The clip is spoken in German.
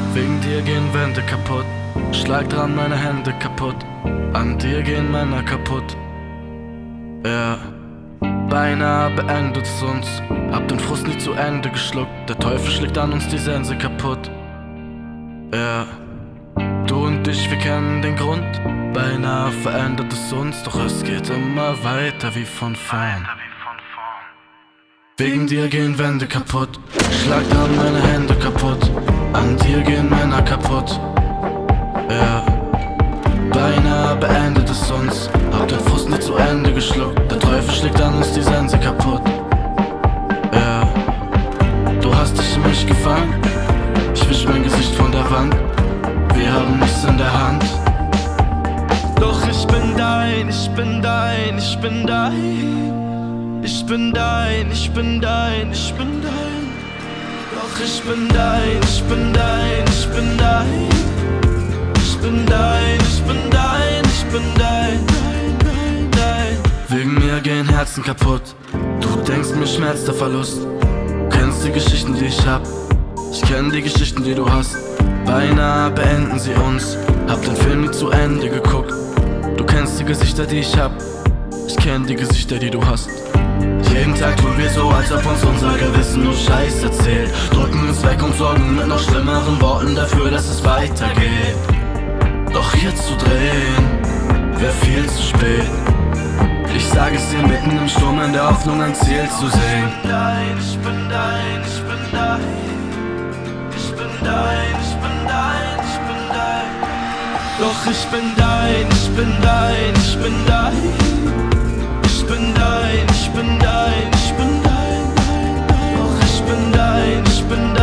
Wegen dir gehen Wände kaputt, schlag dran meine Hände kaputt, an dir gehen Männer kaputt. Ja, beinahe beendet es uns, hab den Frust nie zu Ende geschluckt, der Teufel schlägt an uns die Sense kaputt. Ja, du und ich, wir kennen den Grund, beinahe verändert es uns, doch es geht immer weiter wie von vorn. Wegen dir gehen Wände kaputt, schlag dran meine Hände kaputt, an dir gehen Männer kaputt. Ja, beinahe beendet es uns, hab den Frust nie zu Ende geschluckt, der Teufel schlägt an uns die Sense kaputt. Ja, du hast dich in mich gefangen, ich wisch mein Gesicht von der Wand, wir haben nichts in der Hand. Doch ich bin dein, ich bin dein, ich bin dein. Ich bin dein, ich bin dein, ich bin dein. Doch ich bin dein, ich bin dein, ich bin dein. Ich bin dein, ich bin dein, ich bin dein, dein, dein. Wegen mir gehen Herzen kaputt, du denkst mir schmerzt der Verlust. Du kennst die Geschichten, die ich hab, ich kenn die Geschichten, die du hast. Beinahe beenden sie uns, hab den Film nie zu Ende geguckt. Du kennst die Gesichter, die ich hab, ich kenn die Gesichter, die du hast. Jeden Tag tun wir so, als ob uns unser Gewissen nur Scheiß erzählt, drücken uns weg und sorgen mit noch schlimmeren Worten dafür, dass es weitergeht. Doch hier zu drehen, wär viel zu spät. Ich sag es dir mitten im Sturm, in der Hoffnung ein Ziel zu sehen. Ich bin dein, ich bin dein, ich bin dein. Ich bin dein, ich bin dein, ich bin dein. Doch ich bin dein, ich bin dein, ich bin dein. Ich bin dein, ich bin dein, ich bin dein, dein, dein. Doch ich bin dein, ich bin dein.